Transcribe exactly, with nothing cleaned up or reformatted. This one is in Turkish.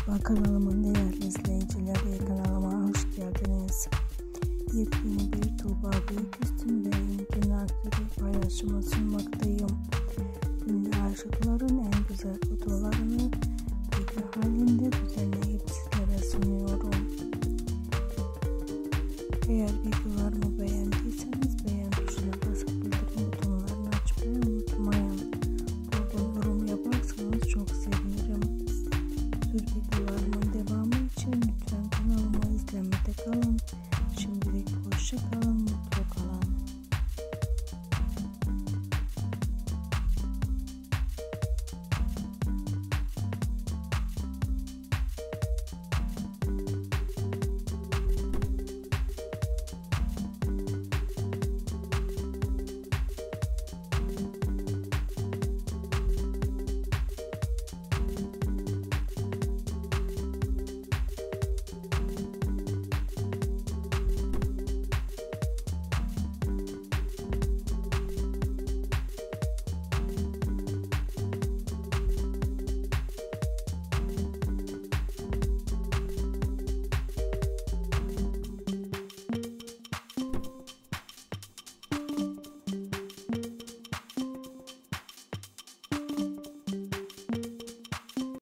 Merhaba kanalımın değerli izleyicileri, kanalıma hoş geldiniz. Yepyeni bir Tuğba Büyüküstün ve Engin Aktürk paylaşımı sunmaktayım. Ünlü aşıkların en güzel fotoğraflarını